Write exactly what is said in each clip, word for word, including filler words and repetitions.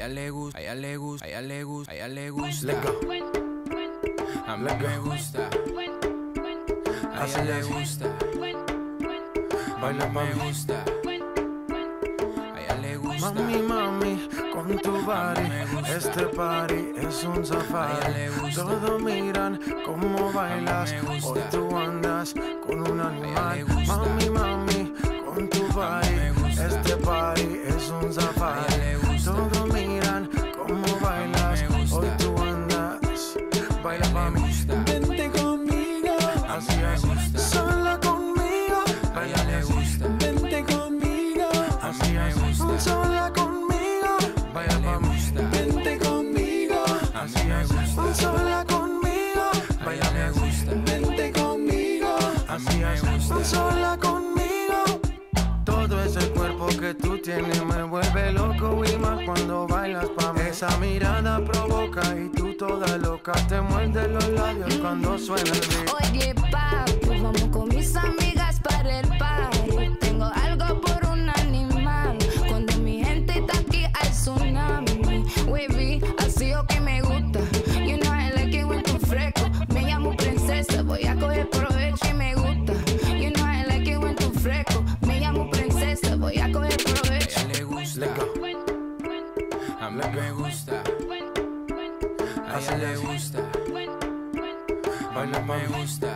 ella le gusta, a ella le gusta, a ella le gusta, a ella le gusta. A mí me gusta, a ella le gusta, baila me gusta, a ella le gusta. Mami, mami, con tu body, este party es un safari. Todos miran cómo bailas, hoy tú andas con un animal. Mami, mami, con tu body, este party es un safari. Todos miran cómo bailas, hoy tú andas. Baila pa' mí, vente conmigo, así es, sola conmigo. Baila le gusta, vente conmigo, así es, sola conmigo. Baila pa' mí, vente conmigo, así es, sola conmigo. Baila le gusta, vente conmigo, así es, sola conmigo. Todo ese cuerpo que tú tienes me vuelve loco y más cuando bailas pa' mí. Esa mirada provoca y tú toda loca te muerde los labios cuando suena el beat. Oye, papi, vamos con mis amigas para el party. Tengo algo por un animal. Cuando mi gente está aquí hay tsunami. Wavy, así o que me gusta. You know I like it when tú fresco. Me llamo princesa, voy a coger provecho y me gusta. You know I like it when tú fresco. Me llamo princesa, voy a coger provecho. a ella le gusta, a mí me gusta, a ella le gusta, baila me gusta,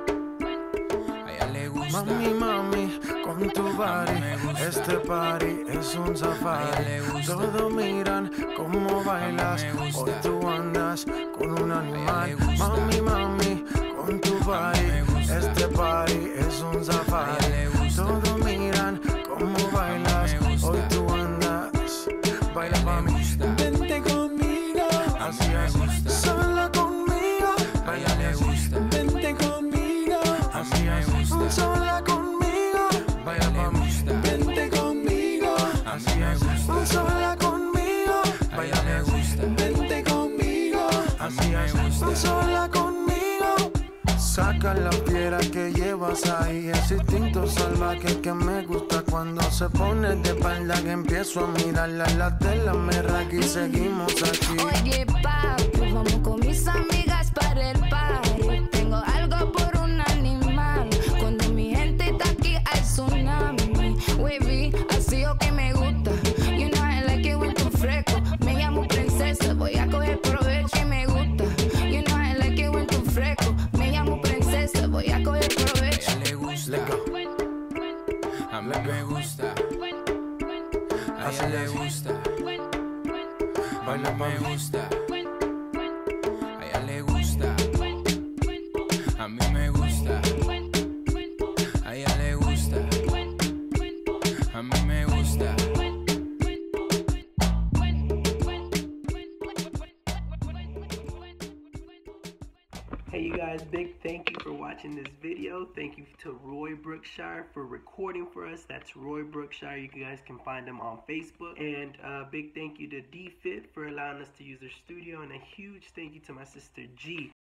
a ella le gusta. Mami, mami, con tu body, este party es un safari. Todos miran cómo bailas, hoy tú andas con un animal. Mami, mami, con tu body, este party es un safari. Todos miran cómo bailas, hoy tú andas. Baila pa' mí, vente conmigo, así es, sola conmigo. Baila le gusta, Vente conmigo, así es, sola conmigo. Baila pa' mí, vente conmigo, así es, sola conmigo. baila le gusta, Vente conmigo, así es, sola conmigo. Saca la fiera que llevas ahí, ese instinto salvaje que me gusta cuando se pone de espalda, que empiezo a mirarla, la tela me raca y seguimos aquí. Oye, papi, vamos con mis amigas para el party. Tengo algo por un animal. Cuando mi gente está aquí hay tsunami. Wavy, así o que me gusta. You know I like it when tú fresco. Me llamo princesa, voy a coger provecho y me gusta. You know I like it when tú fresco. Me llamo princesa, voy a coger provecho. a ella le gusta, a mí me gusta, a ella le gusta, baila me gusta, a ella le gusta, a mí me gusta, a ella le gusta, a mí me gusta. Hey you guys, big thank you for watching this video. Thank you to Roy Brookshire for recording for us. That's Roy Brookshire. You guys can find him on Facebook. And uh, big thank you to D Fit for allowing us to use their studio. And a huge thank you to my sister G